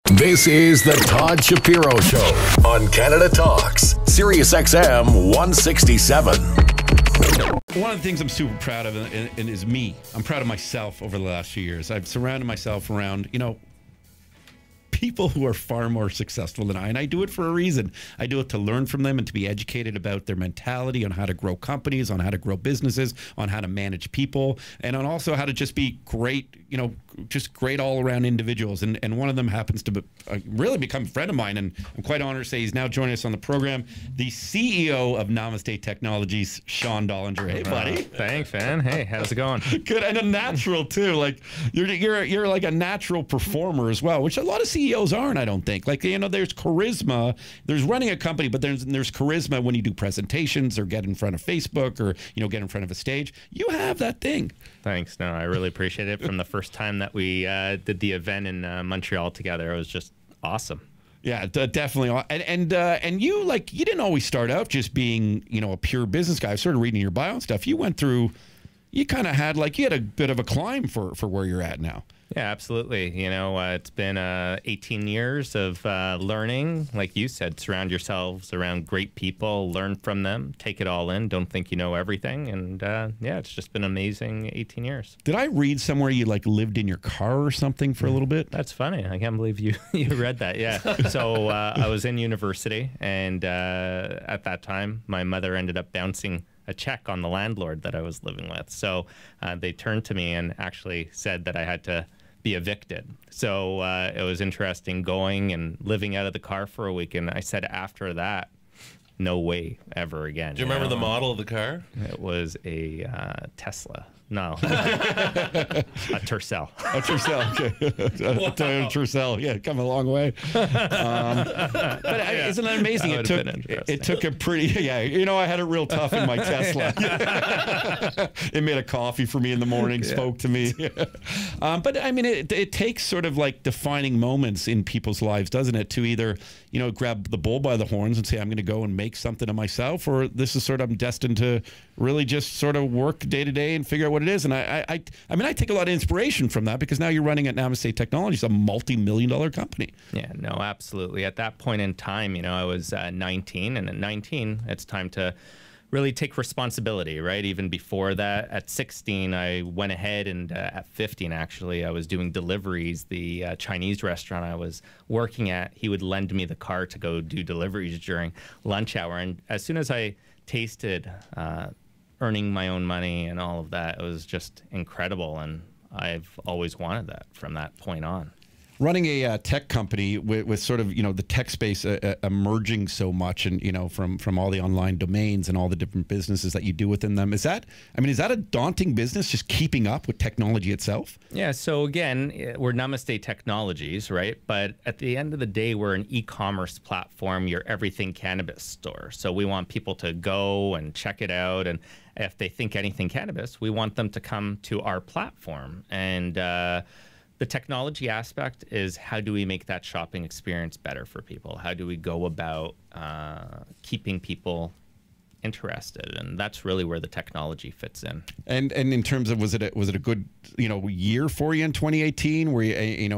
This is the Todd Shapiro Show on Canada Talks, Sirius XM 167. One of the things I'm super proud of and is me. I'm proud of myself over the last few years. I've surrounded myself around, people who are far more successful than I, and I do it for a reason. I do it to learn from them and to be educated about their mentality, on how to grow companies, on how to grow businesses, on how to manage people, and on also how to just be great, just great all-around individuals. And one of them happens to really become a friend of mine, and I'm quite honored to say he's now joining us on the program, the CEO of Namaste Technologies, Sean Dollinger. Hey, buddy. Thanks, man. Hey, how's it going? Good, and a natural too. Like you're like a natural performer as well, which a lot of CEOs aren't, I don't think. Like, there's charisma. There's running a company, but there's charisma when you do presentations or get in front of Facebook or, get in front of a stage. You have that thing. Thanks. No, I really appreciate it. From the first time that we did the event in Montreal together, it was just awesome. Yeah, definitely. And you, you didn't always start out just being, a pure business guy. I started reading your bio and stuff. You went through, you kind of had you had a bit of a climb for where you're at now. Yeah, absolutely. It's been 18 years of learning. Like you said, surround yourselves around great people, learn from them, take it all in. Don't think you know everything. And it's just been an amazing 18 years. Did I read somewhere you lived in your car or something for a little bit? That's funny. I can't believe you read that. Yeah. So I was in university, and at that time, my mother ended up bouncing a check on the landlord that I was living with. So they turned to me and actually said that I had to be evicted. So it was interesting going and living out of the car for a week. And I said after that, no way ever again. Do you remember the model of the car? It was a Tesla. No. A Tercel. A Tercel, okay. A Toyota Tercel, yeah, come a long way. But isn't that amazing? It took a pretty, I had it real tough in my Tesla. It made a coffee for me in the morning, spoke to me. But I mean, it takes sort of defining moments in people's lives, doesn't it, to either, grab the bull by the horns and say, I'm going to go and make something of myself, or this is sort of, I'm destined to really just sort of work day to day and figure out what it is. And I take a lot of inspiration from that, because now you're running at Namaste Technologies, a multi-million-dollar company. Yeah, no, absolutely. At that point in time, I was 19, and at 19, it's time to really take responsibility, right? Even before that, at 16, I went ahead, and at 15, actually, I was doing deliveries. The Chinese restaurant I was working at, he would lend me the car to go do deliveries during lunch hour. And as soon as I tasted earning my own money and all of that, it was just incredible. And I've always wanted that from that point on. Running a tech company with sort of, the tech space emerging so much, and, from all the online domains and all the different businesses that you do within them, is that a daunting business, just keeping up with technology itself? Yeah. So again, we're Namaste Technologies, right? But at the end of the day, we're an e-commerce platform, your everything cannabis store. So we want people to go and check it out. And if they think anything cannabis, we want them to come to our platform. And, the technology aspect is, how do we make that shopping experience better for people? How do we go about keeping people interested? And that's really where the technology fits in. And in terms of, was it a good year for you in 2018? Where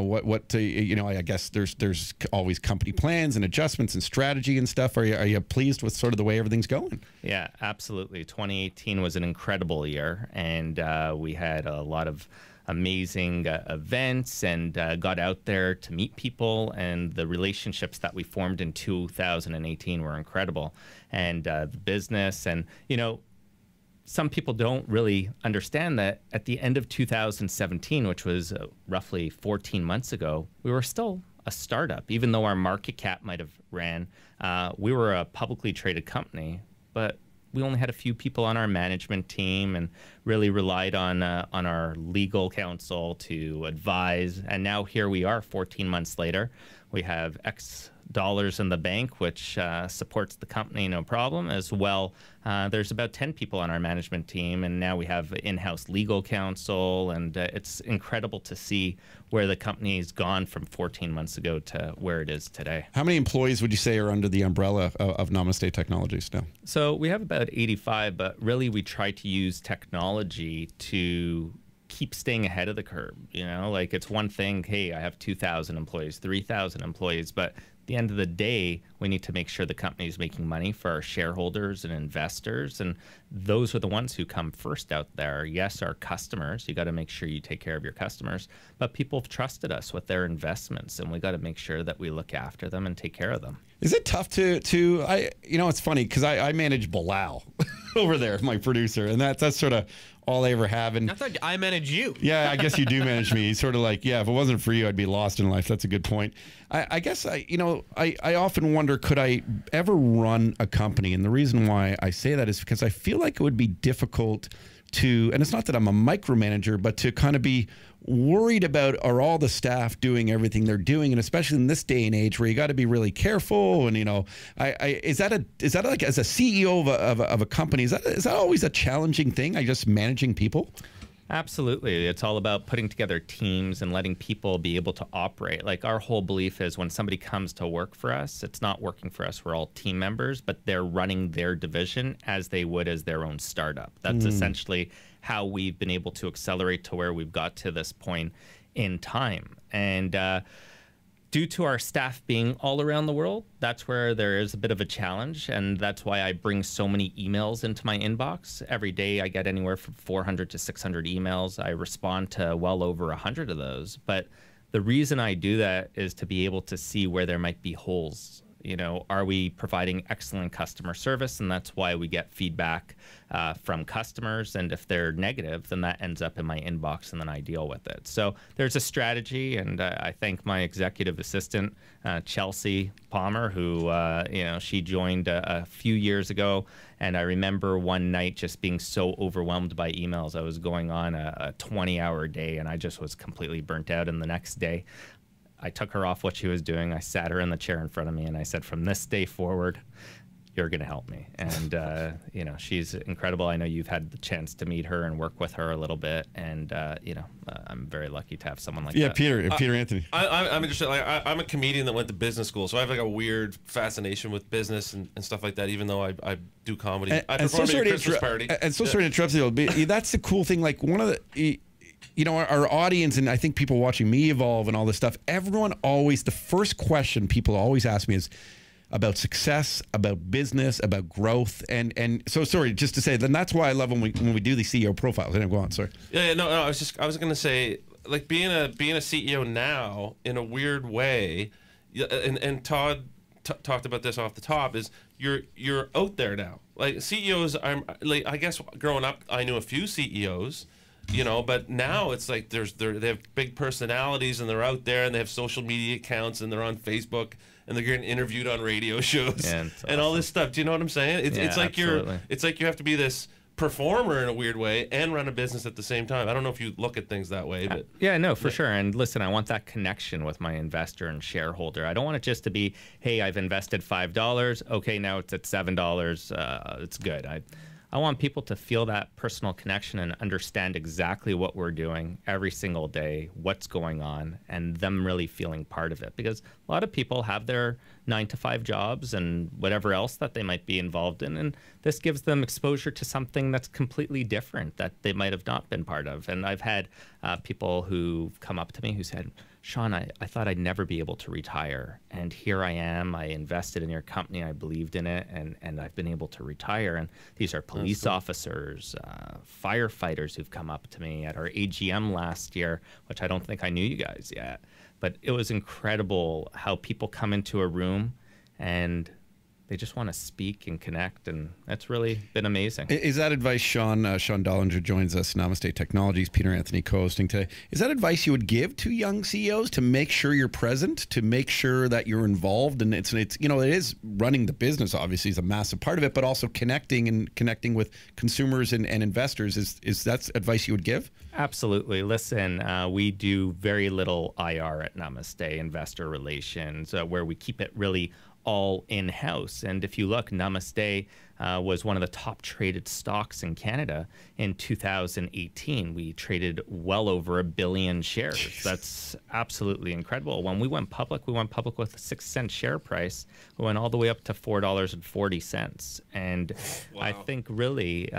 I guess there's always company plans and adjustments and strategy and stuff. Are you pleased with sort of the way everything's going? Yeah, absolutely. 2018 was an incredible year, and we had a lot of amazing events, and got out there to meet people, and the relationships that we formed in 2018 were incredible. And the business, and some people don't really understand that at the end of 2017, which was roughly 14 months ago, we were still a startup. Even though our market cap might have ran, we were a publicly traded company, but we only had a few people on our management team, and really relied on our legal counsel to advise. And now here we are 14 months later. We have X dollars in the bank, which supports the company no problem. As well, there's about 10 people on our management team, and now we have in-house legal counsel, and it's incredible to see where the company's gone from 14 months ago to where it is today. How many employees would you say are under the umbrella of Namaste Technologies now? So we have about 85, but really we try to use technology to keep staying ahead of the curve. You know, like it's one thing, hey, I have 2,000 employees, 3,000 employees, but at the end of the day, we need to make sure the company is making money for our shareholders and investors. And those are the ones who come first out there. Yes, our customers, you got to make sure you take care of your customers, but people have trusted us with their investments, and we got to make sure that we look after them and take care of them. Is it tough to you know, it's funny because I manage Bilal over there, my producer, and that's sort of all I ever have. And I thought I manage you. Yeah, I guess you do manage me. He's sort of like, yeah, if it wasn't for you, I'd be lost in life. That's a good point. I guess I often wonder, could I ever run a company? And the reason why I say that is because I feel like it would be difficult to, and it's not that I'm a micromanager, but to kind of be worried about, are all the staff doing everything they're doing, and especially in this day and age where you got to be really careful. And you know, is that like, as a CEO of a company, is that always a challenging thing? Just managing people? Absolutely. It's all about putting together teams and letting people be able to operate. Like, our whole belief is when somebody comes to work for us, it's not working for us. We're all team members, but they're running their division as they would as their own startup. That's essentially how we've been able to accelerate to where we've got to this point in time. And due to our staff being all around the world, that's where there is a bit of a challenge. And that's why I bring so many emails into my inbox. Every day I get anywhere from 400 to 600 emails. I respond to well over 100 of those. But the reason I do that is to be able to see where there might be holes. You know, are we providing excellent customer service? And that's why we get feedback from customers. And if they're negative, then that ends up in my inbox, and then I deal with it. So there's a strategy, and I thank my executive assistant, Chelsea Palmer, who, you know, she joined a few years ago. And I remember one night just being so overwhelmed by emails. I was going on a 20-hour day, and I just was completely burnt out. And the next day, I took her off what she was doing. I sat her in the chair in front of me, and I said, from this day forward, you're going to help me. And, you know, she's incredible. I know you've had the chance to meet her and work with her a little bit. And, you know, I'm very lucky to have someone like that. Yeah, Peter Anthony. I'm interested. Like, I'm a comedian that went to business school, so I have like a weird fascination with business and stuff like that, even though I do comedy. I perform at a Christmas party. And so sorry to interrupt you, but that's the cool thing. Like, one of the... You know, our audience, and I think people watching me evolve and all this stuff, everyone always, the first question people always ask me is about success, about business, about growth. And so, sorry, just to say, then that's why I love when we do these CEO profiles. Go on, sorry. Yeah, no, I was going to say, like, being a CEO now, in a weird way, and Todd talked about this off the top, is you're out there now. Like, CEOs, like, I guess growing up, I knew a few CEOs, you know, but now it's like they have big personalities, and they're out there, and they have social media accounts, and they're on Facebook, and they're getting interviewed on radio shows, and all this stuff. Do you know what I'm saying? It's like you have to be this performer in a weird way and run a business at the same time. I don't know if you look at things that way, but yeah, no, for sure. And listen, I want that connection with my investor and shareholder. I don't want it just to be, hey, I've invested $5. Okay, now it's at $7. It's good. I want people to feel that personal connection and understand exactly what we're doing every single day, what's going on, and them really feeling part of it. Because a lot of people have their 9-to-5 jobs and whatever else that they might be involved in, and this gives them exposure to something that's completely different that they might have not been part of. And I've had people who've come up to me who said, Sean, I thought I'd never be able to retire, and here I am. I invested in your company, I believed in it, and I've been able to retire. And these are police officers, firefighters who've come up to me at our AGM last year, which I don't think I knew you guys yet. But it was incredible how people come into a room and they just want to speak and connect, and that's really been amazing. Is that advice, Sean Dollinger joins us, Namaste Technologies, Peter Anthony co-hosting today. Is that advice you would give to young CEOs, to make sure you're present, to make sure that you're involved? And it's you know, it is running the business, obviously, is a massive part of it, but also connecting with consumers and investors. Is that advice you would give? Absolutely. Listen, we do very little IR at Namaste, investor relations, where we keep it really all in-house. And if you look, Namaste was one of the top traded stocks in Canada in 2018. We traded well over 1 billion shares. Jeez. That's absolutely incredible. When we went public with a 6-cent share price. We went all the way up to $4.40. And wow. I think really,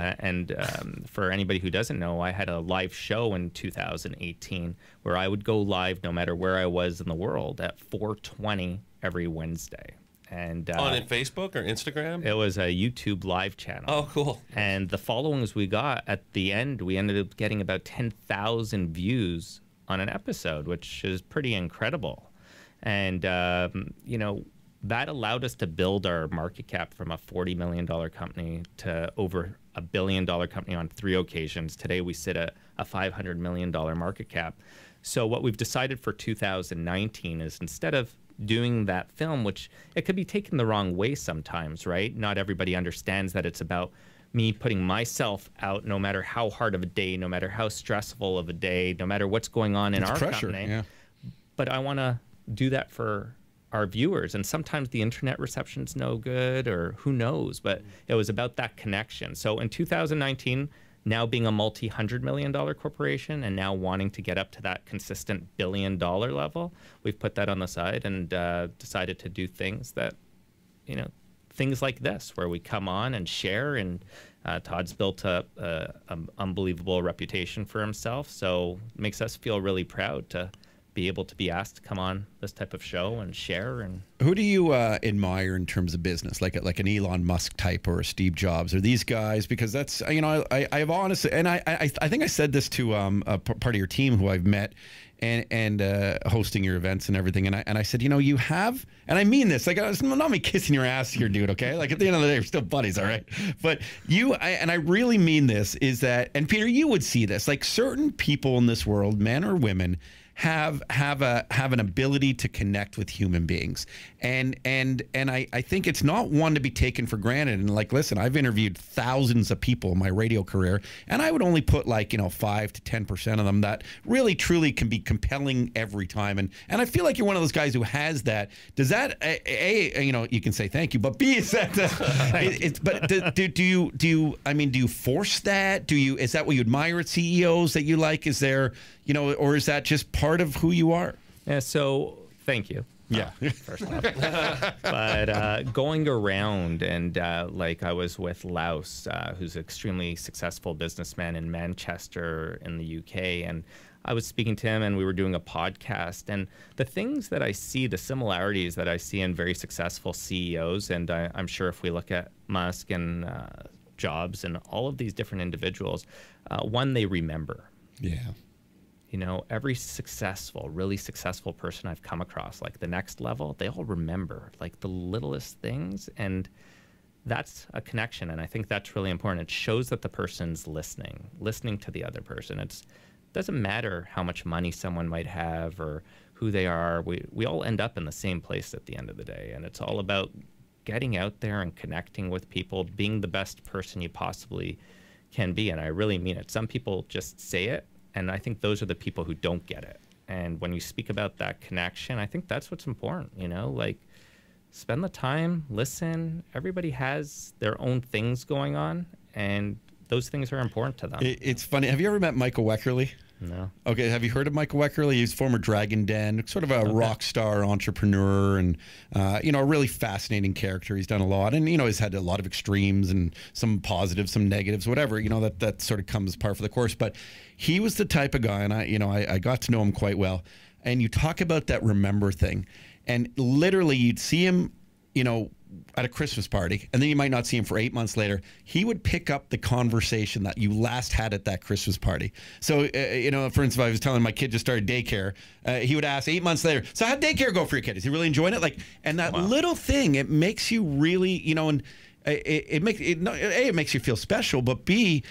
for anybody who doesn't know, I had a live show in 2018 where I would go live no matter where I was in the world at 4:20 every Wednesday. And on Facebook or Instagram? It was a YouTube live channel. Oh, cool. And the followings we got at the end, we ended up getting about 10,000 views on an episode, which is pretty incredible. And, you know, that allowed us to build our market cap from a $40 million company to over $1 billion company on 3 occasions. Today, we sit at a $500 million market cap. So what we've decided for 2019 is instead of doing that film, which it could be taken the wrong way sometimes, right? Not everybody understands that it's about me putting myself out no matter how hard of a day, no matter how stressful of a day, no matter what's going on in our company. Yeah. But I want to do that for our viewers. And sometimes the internet reception's no good or who knows, but it was about that connection. So in 2019, now being a multi-$100 million corporation and now wanting to get up to that consistent $1 billion level, we've put that on the side and decided to do things that, you know, things like this, where we come on and share. And Todd's built up an unbelievable reputation for himself, so it makes us feel really proud to be able to be asked to come on this type of show and share. And who do you admire in terms of business, like an Elon Musk type or a Steve Jobs, or these guys? Because that's, you know, I have honestly, and I think I said this to a part of your team who I've met and hosting your events and everything, and I said, you know, you have, and I mean this, like, it's not me kissing your ass here, dude, okay? Like, at the end of the day, we're still buddies, all right? But I really mean this, is that, and Peter, you would see this, like, certain people in this world, men or women, have an ability to connect with human beings, and I think it's not one to be taken for granted. And like, listen, I've interviewed thousands of people in my radio career, and I would only put, like, you know, 5 to 10% of them that really truly can be compelling every time. And I feel like you're one of those guys who has that. Does that A, you know, you can say thank you, but B, is that but do you force that? Is that what you admire at CEOs that you like? Is there, you know, or is that just part of who you are? Yeah, so thank you. Yeah. First off. But going around and like I was with Laos, who's an extremely successful businessman in Manchester in the UK, and I was speaking to him and we were doing a podcast, and the things that I see, the similarities that I see in very successful CEOs, and I'm sure if we look at Musk and Jobs and all of these different individuals, one, they remember. Yeah. You know, every really successful person I've come across, like the next level, they all remember, like, the littlest things. And that's a connection. And I think that's really important. It shows that the person's listening to the other person. It doesn't matter how much money someone might have or who they are. We all end up in the same place at the end of the day. And it's all about getting out there and connecting with people, being the best person you possibly can be. And I really mean it. Some people just say it, and I think those are the people who don't get it. And when you speak about that connection, I think that's what's important, you know, like, spend the time, listen. Everybody has their own things going on, and those things are important to them. It's funny. Have you ever met Michael Weckerly? No. Okay, have you heard of Michael Weckerly? He's former Dragon Den, sort of a rock star entrepreneur, and you know, a really fascinating character. He's done a lot, and you know, he's had a lot of extremes and some positives, some negatives, whatever. You know, that sort of comes par for the course. But he was the type of guy, and I got to know him quite well. And you talk about that remember thing, and literally you'd see him, you know, at a Christmas party, and then you might not see him for 8 months later. He would pick up the conversation that you last had at that Christmas party. So, you know, for instance, I was telling my kid just started daycare. He would ask 8 months later, so how'd daycare go for your kid? Is he really enjoying it? Like, and that little thing, it makes you really, you know, and it makes you feel special, but B,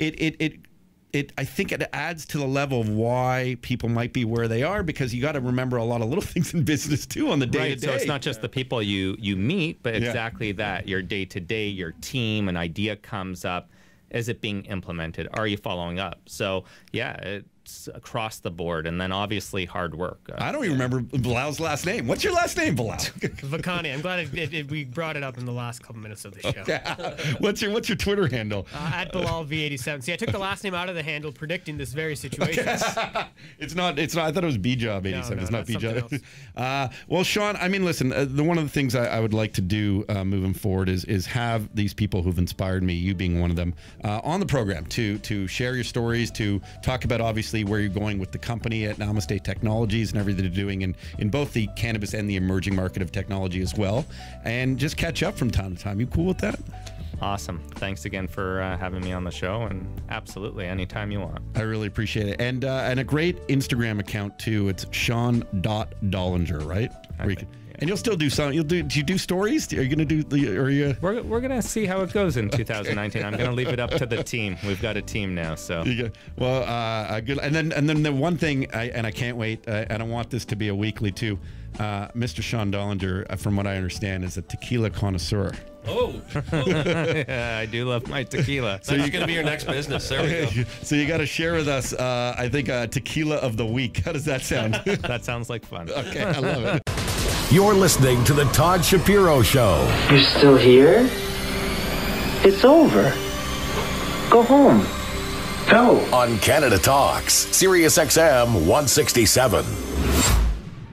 I think it adds to the level of why people might be where they are, because you got to remember a lot of little things in business too on the day to day. So it's not just the people you meet, but exactly that. Your day to day, your team, an idea comes up. Is it being implemented? Are you following up? So yeah, across the board, and then obviously hard work. I don't even remember Bilal's last name. What's your last name, Bilal? Vakani. I'm glad we brought it up in the last couple minutes of the show. Yeah. What's your Twitter handle? At Bilal V87. See, I took the last name out of the handle, predicting this very situation. It's not. I thought it was B-Job 87. No, it's not B-Job. Well, Sean, I mean, listen. One of the things I would like to do moving forward is have these people who've inspired me, you being one of them, on the program to share your stories, to talk about obviously where you're going with the company at Namaste Technologies and everything they're doing in both the cannabis and the emerging market of technology as well, and just catch up from time to time. You cool with that? Awesome. Thanks again for having me on the show, and absolutely anytime you want. I really appreciate it. And a great Instagram account too. It's Sean.Dollinger, right? And you'll still do some. Do you do stories? Are you going to do Are you? We're going to see how it goes in 2019. I'm going to leave it up to the team. We've got a team now, so. Well, good. And then the one thing, I can't wait. I don't want this to be a weekly too. Mr. Sean Dollinger, from what I understand, is a tequila connoisseur. Oh. Yeah, I do love my tequila. So you're going to be your next business. There we go. So you got to share with us, I think, tequila of the week. How does that sound? That sounds like fun. Okay, I love it. You're listening to The Todd Shapiro Show. You're still here? It's over. Go home. Go. On Canada Talks, Sirius XM 167.